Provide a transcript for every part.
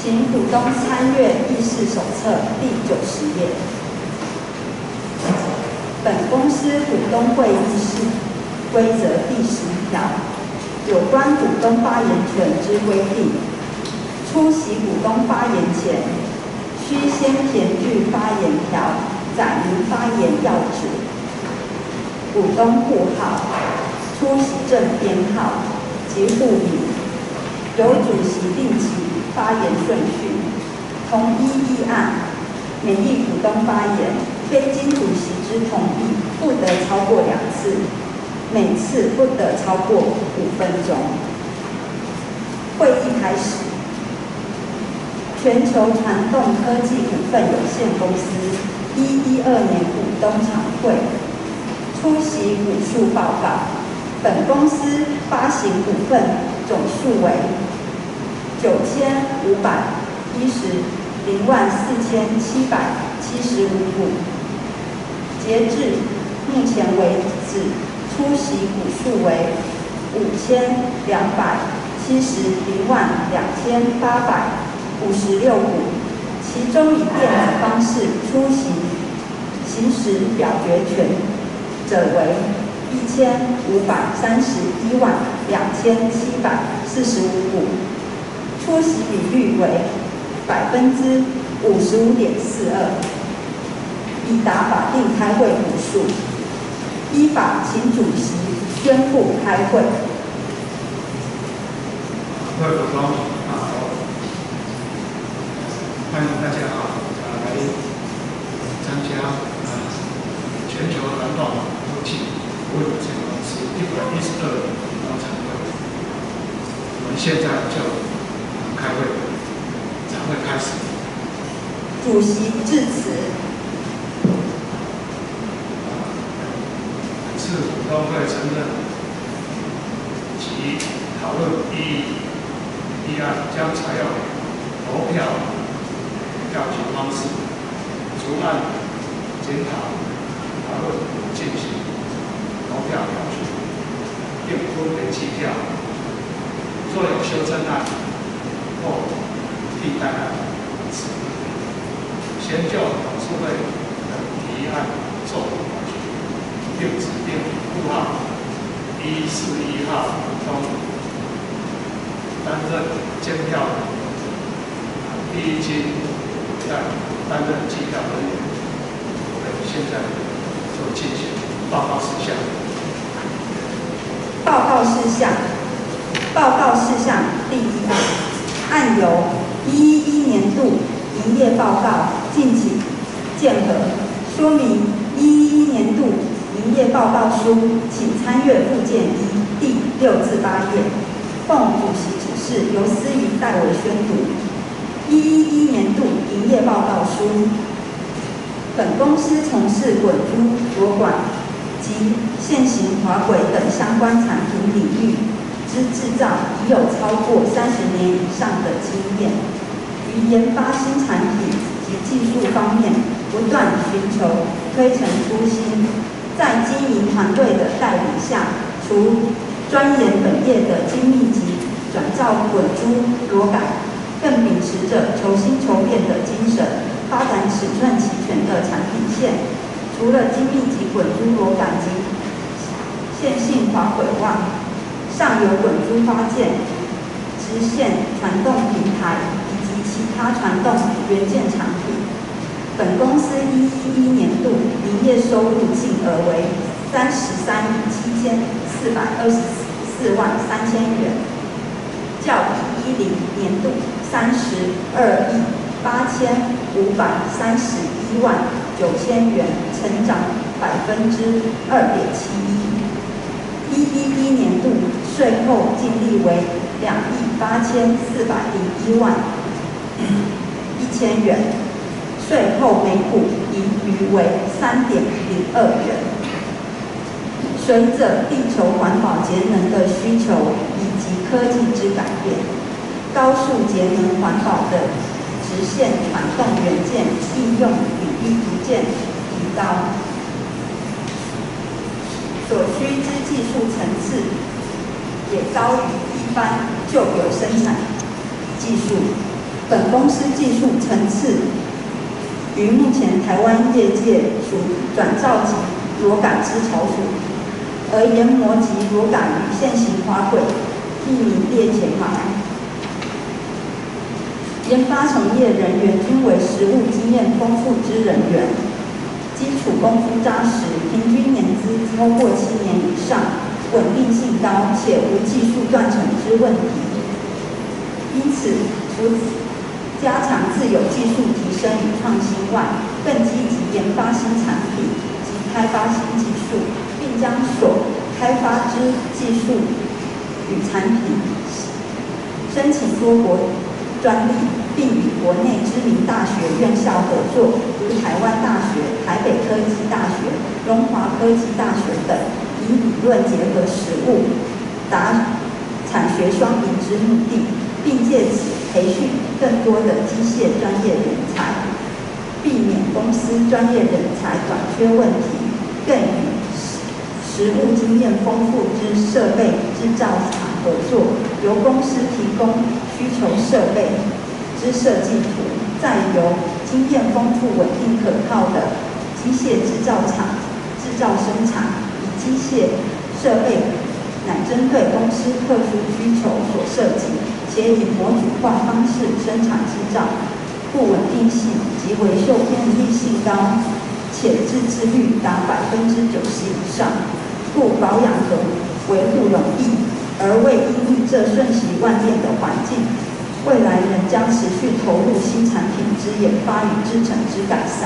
请股东参阅议事手册第90页。本公司股东会议事规则第11条，有关股东发言权之规定，出席股东发言前，须先填具发言条，载明发言要旨、股东户号、出席证编号及户名，由主席定期发言顺序，同一议案，每一股东发言，非经主席之同意，不得超过2次，每次不得超过5分钟。会议开始。全球传动科技股份有限公司112年股东常会，出席股数报告。本公司发行股份总数为95,010,475股，截至目前为止，出席股数为5,270,2,856股，其中以电子方式出席行使表决权者为1,531,2,745股，出席比率为55.42%，已达法定开会股数。依法，请主席宣布开会。 各位股东好，欢迎大家来参加全球传动科技股份有限公司112年股东常会。我们现在就开会，常会开始。 主席致辞。 本次股东会承认及讨论议案，将采用投票票决方式，逐案检讨讨论进行投票表决，并分别计票。若有修正案或替代案，先就董事会的提案做表决，并指定户号141号股东担任监票第一金担任计票人员。我们现在就进行报告事项。 报告事项。报告事项第1案，案由111年度营业报告敬请见核，说明111年度营业报告书，请参阅附件1第6至8页。奉主席指示，由司仪代为宣读。111年度营业报告书。本公司从事滚珠、螺管及线型滑轨等相关产品领域之制造，已有超过30年以上的经验，于研发新产品及技术方面不断寻求推陈出新。在经营团队的带领下，除钻研本业的精密及转造滚珠螺杆，更秉持着求新求变的精神，发展尺寸齐全的产品线。除了精密级滚珠螺杆及线性滑轨外，上游滚珠发件、支线传动平台以及其他传动元件产品。本公司111年度营业收入净额为33,7424万3000元，较110年度32,85131万9000元成长2.71%。111年度税后净利为2,80401万1000元，税后每股盈余为3.02元。随着地球环保节能的需求以及科技之改变，高速节能环保的直线传动元件应用比率逐渐提高，所需之技术层次也高于一般旧有生产技术。 本公司技术层次于目前台湾业界属转造级螺杆之槽属，而研磨级螺杆与现行滑轨亦名列前茅。研发从业人员均为实务经验丰富之人员，基础功夫扎实，平均年资超过7年以上，稳定性高，且无技术断层之问题。因此，除加强自有技术提升与创新外，更积极研发新产品及开发新技术，并将所开发之技术与产品申请多国专利，并与国内知名大学院校合作，如台湾大学、台北科技大学、荣华科技大学等，以理论结合实务，达产学双赢之目的，并借此培训更多的机械专业人才，避免公司专业人才短缺问题，更与实务经验丰富之设备制造厂合作，由公司提供需求设备之设计图，再由经验丰富、稳定可靠的机械制造厂制造生产，以机械设备乃针对公司特殊需求所设计，且以模组化方式生产制造，故稳定性及维修便利性高，且自制率达90%以上，故保养和维护容易，而为因应这瞬息万变的环境，未来仍将持续投入新产品之研发与制程之改善。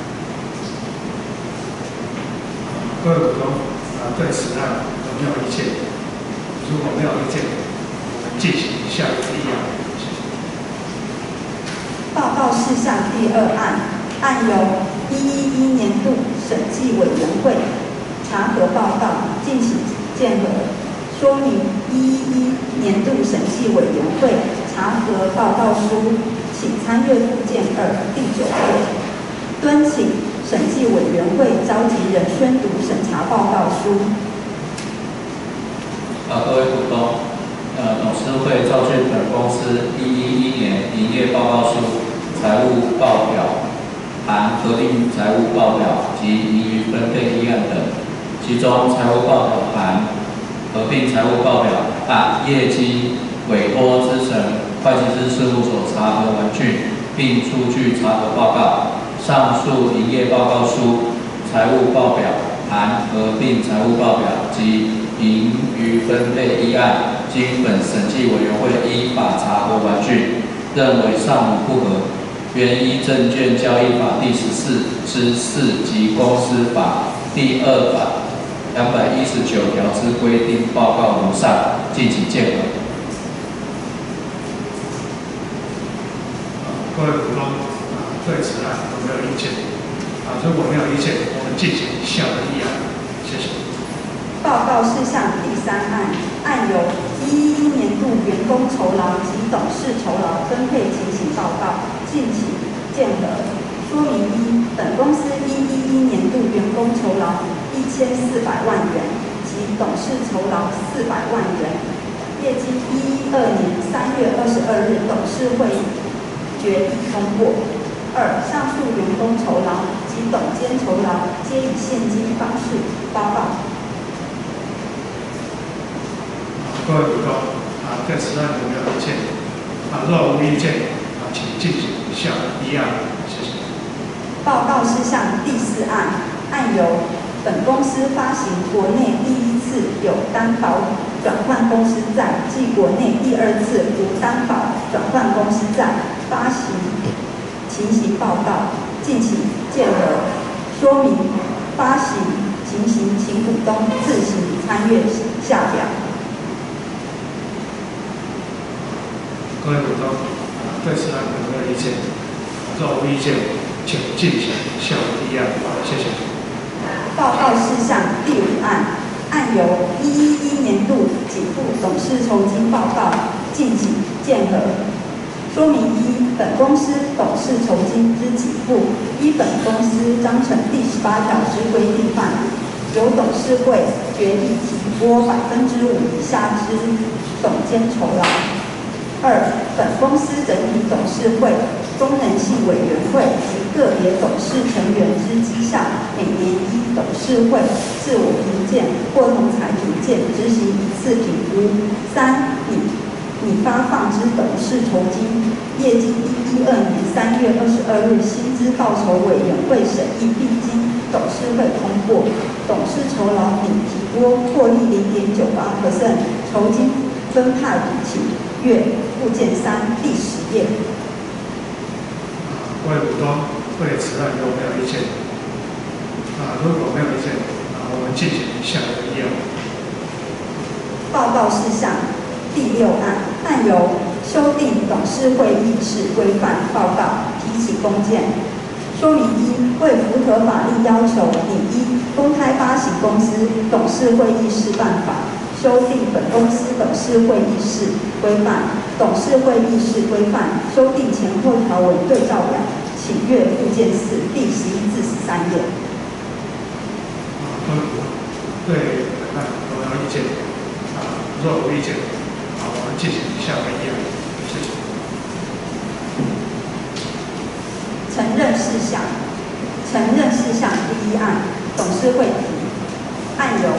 各位股东对此案有没有意见？如果没有意见，我们进行下一个议案。谢谢。 报告事项第2案，案由111年度审计委员会查核报告，敬请见核。说明111年度审计委员会查核报告书，请参阅附件2第9页。敦请审计委员会召集人宣读审查报告书。 各位股东，董事会召集本公司111年营业报告书、财务报表含核定财务报表及盈余分配议案等，其中财务报表含合并财务报表按业绩委托之成会计师事务所查核完竣，并出具查核报告。上述营业报告书、财务报表含合并财务报表及盈余分配议案，经本审计委员会依法查核完竣，认为尚无不合，原依证券交易法第14之4及公司法第200法219条之规定报告如上，敬请见核。 各位股东对此案有没有意见？如果没有意见，我们进行下一个议案。谢谢。 报告事项第3案，案由111年度员工酬劳及董事酬劳分配情形报告，敬请见核。说明1，本公司111年度员工酬劳1400万元及董事酬劳400万元，业经112年3月22日董事会决议通过。2、上述员工酬劳及董监酬劳皆以现金方式报告。 各位股东对此案有没有意见？若无意见，请进行下议案。谢谢。 报告事项第4案，案由本公司发行国内第1次有担保转换公司债，即国内第2次无担保转换公司债发行情形报告，敬请见核。说明发行情形，请股东自行参阅下表。 各位股东对此案有没有意见？若无意见，请进行下一议案。谢谢。 报告事项第5案，案由111年度给付董事酬金报告，敬请见核。说明1，本公司董事酬金之给付，依本公司章程第18条之规定范围，由董事会决议提拨5%以下之董监酬劳。 本公司整体董事会、功能性委员会及个别董事成员之绩效，每年依董事会自我评鉴或同财评鉴执行一次评估。拟发放之董事酬金，业经112年3月22日薪资报酬委员会审议，并经董事会通过，董事酬劳拟提拨获利0.98%，酬金分派请阅附件3第10页。 各位股东对此案有没有意见？如果没有意见，我们进行下一个议案。 报告事项第6案，案由修订董事会议事规范报告提起公件。说明一，为符合法律要求，拟依公开发行公司董事会议事办法修订本公司董事会议事规范、董事会议事规范修订前后条文对照表，请阅附件4第11至13页。 各位股东对本案有没有意见？若无意见，我们进行下一个议案。谢谢。 承认事项第1案，董事会提案由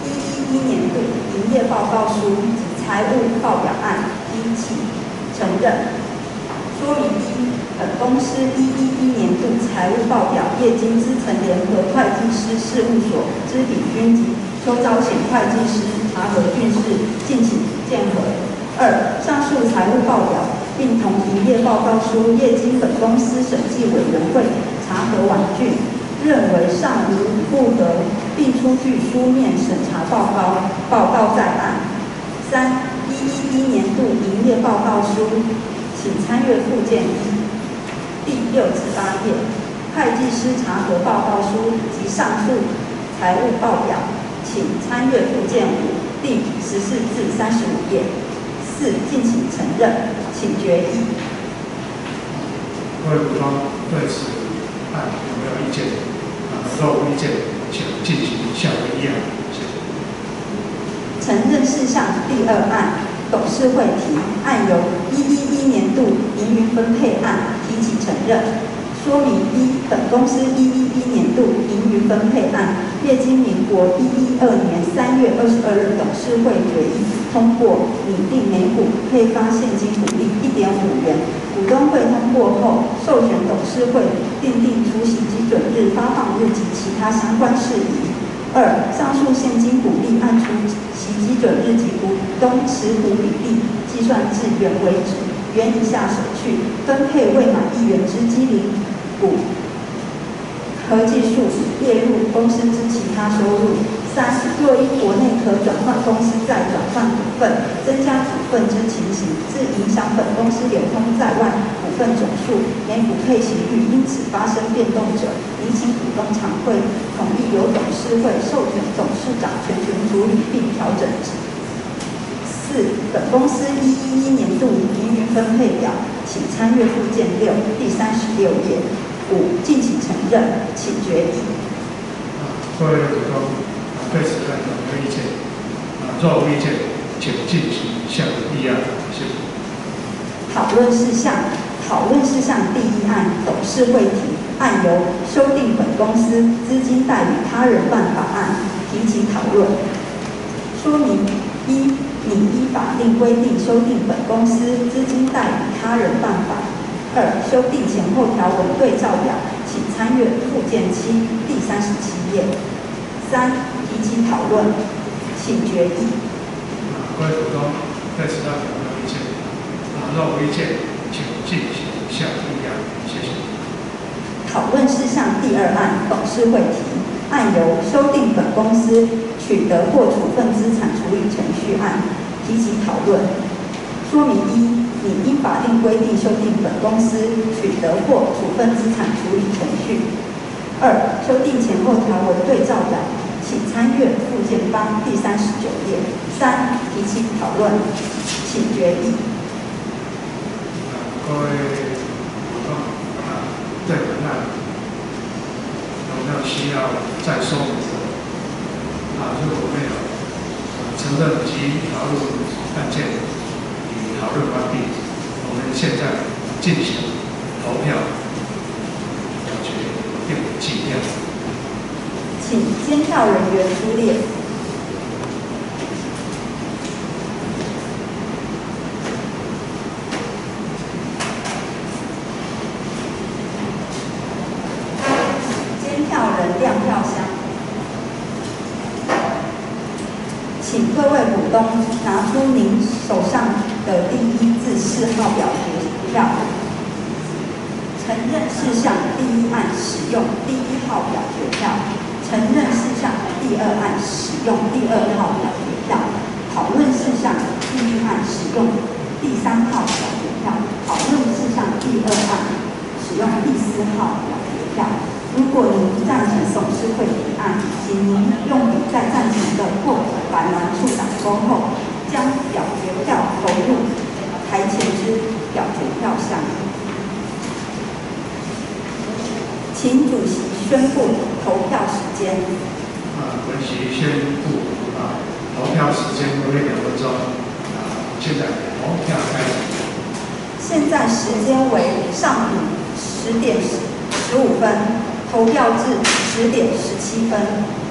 111年度营业报告书及财务报表案提起承认。说明一，本公司111年度财务报表业经资诚联合会计师事务所之秉君及邱昭显会计师查核郡事敬请见核。2、上述财务报表并同营业报告书业经本公司审计委员会查核完竣，认为尚无不得，并出具书面审查报告在案。3、111年度营业报告书，请参阅附件1第6至8页，会计师查核报告书及上述财务报表，请参阅附件5第14至35页。4、敬请承认，请决议。 各位股东对此案有没有意见？若无意见，请进行下一个议案。谢谢。 承认事项第2案，董事会提案由111年度盈余分配案提起承认。说明一，本公司111年度盈余分配案，业经民国112年3月22日董事会决议通过，拟定每股配发现金股利1.5元。股东会通过后，授权董事会订定除息基准日、发放日及其他相关事宜。2、上述现金股利按除息基准日及股东持股比例计算至原为止，原以下舍去，分配未满1元之机灵股合计数列入公司之其他收入。3、若因国内可转换公司再转换股份、增加股份之情形，致影响本公司流通在外股份总数、每股配息率因此发生变动者，拟请股东常会同意由董事会授权董事长全权处理并调整之。4、本公司111年度盈余分配表，请参阅附件6第36页。5、敬请承认，请决议。 各位股东对此案有没有意见？若无意见，请进行下一个议案。谢谢。 讨论事项第1案，董事会提案由修订本公司资金贷与他人办法案提起讨论。说明一，拟依法定规定修订本公司资金贷与他人办法。2、修订前后条文对照表，请参阅附件7第37页。3、提起讨论，请决议。 各位股东对此案有没有意见？若无意见，请进行下一个议案。谢谢。 讨论事项第2案，董事会提案由修订本公司取得或处分资产处理程序案提起讨论。说明一，拟依法定规定修订本公司取得或处分资产处理程序。2、修订前后条文对照表，请参阅附件8第39页。3、提起讨论，请决议。 各位股东对本案有没有需要再说明的？如果没有，承认及讨论案件已讨论完毕，我们现在进行投票，表决并计票。 请监票人员出列。监票人亮票箱。请各位股东拿出您手上的第1至4号表决票。承认事项第1案使用第1号表决票。承认事项第2案使用第2号表决票，讨论事项第1案使用第3号表决票，讨论事项第2案使用第4号表决票。如果您不赞成董事会提案，请您用笔在赞成的或反栏处打勾后，将表决票投入台前之表决票箱。请主席宣布投票时间。 本席宣布投票时间为2分钟。现在投票开始。 现在时间为上午10点15分，投票至10点17分。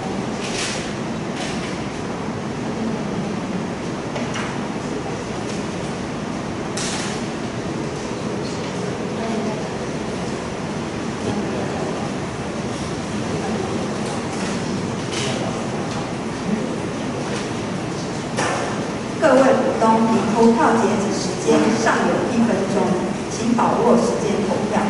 各位股东，离投票截止时间尚有1分钟，请把握时间投票。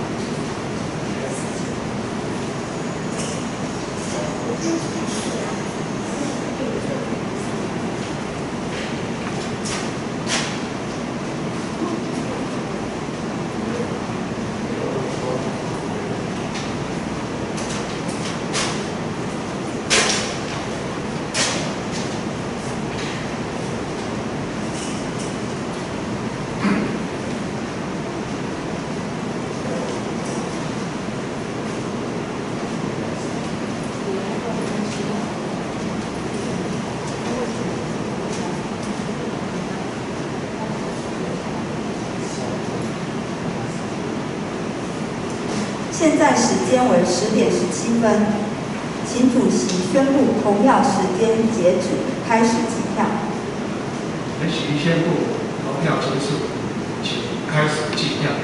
现在时间为10点17分，请主席宣布投票时间截止，开始计票。 本席宣布投票结束，请开始计票。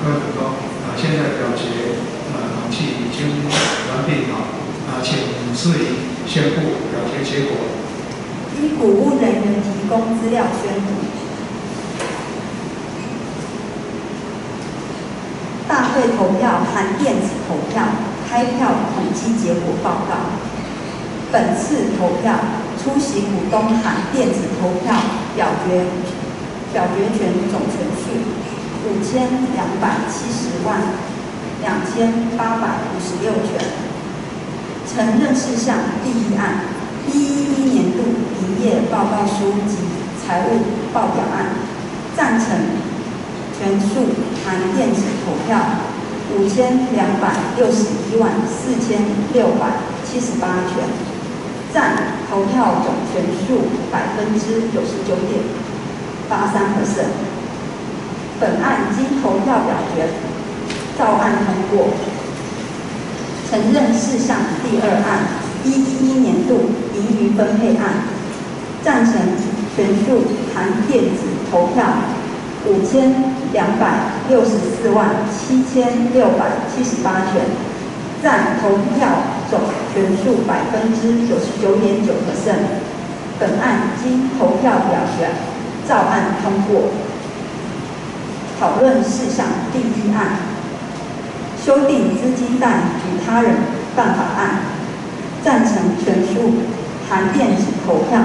各位股东现在表决统计已经完毕请市议宣布表决结果。 依股务人员提供资料宣读。大会投票含电子投票开票统计结果报告。本次投票出席股东含电子投票表决权总权数52702856权。承认事项第一案111年度营业报告书及财务报表案，赞成权数含电子投票52614678权，占投票总权数99.83%。本案经投票表决，照案通过。承认事项第二案111年度盈余分配案，赞成权数含电子投票52647678权，占投票总权数99.9%。本案经投票表决，照案通过。讨论事项第一案，修订资金贷与他人办法案，赞成权数含电子投票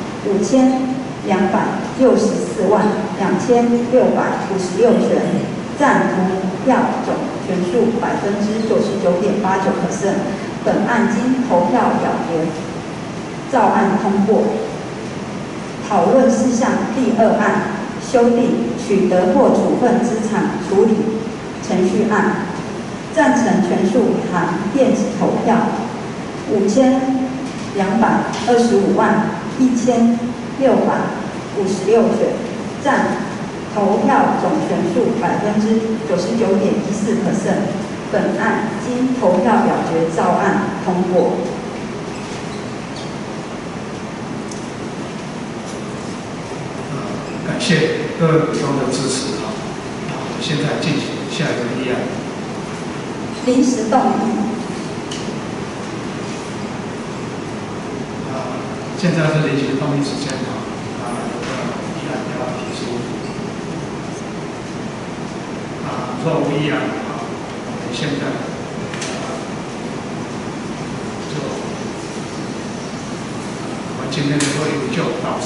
52642656权，占投票总权数99.89%。本案经投票表决，照案通过。讨论事项第二案，修订取得或处分资产处理程序案，赞成权数含电子投票52,155,1656权，占投票总权数99.14%。本案经投票表决，照案通过。 感谢各位股东的支持现在进行下一个议案。 临时动议。 现在是临时动议时间有个议案要提出。若无议案我们现在我们今天的会议就到此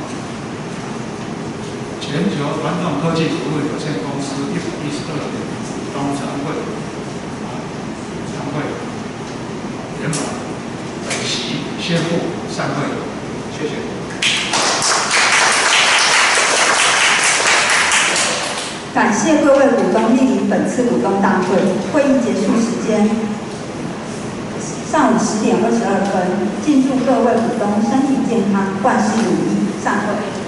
全球传统科技服务有限公司112年股东常会圆满本席宣布散会，谢谢。 感谢各位股东莅临本次股东大会。会议结束时间上午10:22。敬祝各位股东身体健康，万事如意。散会。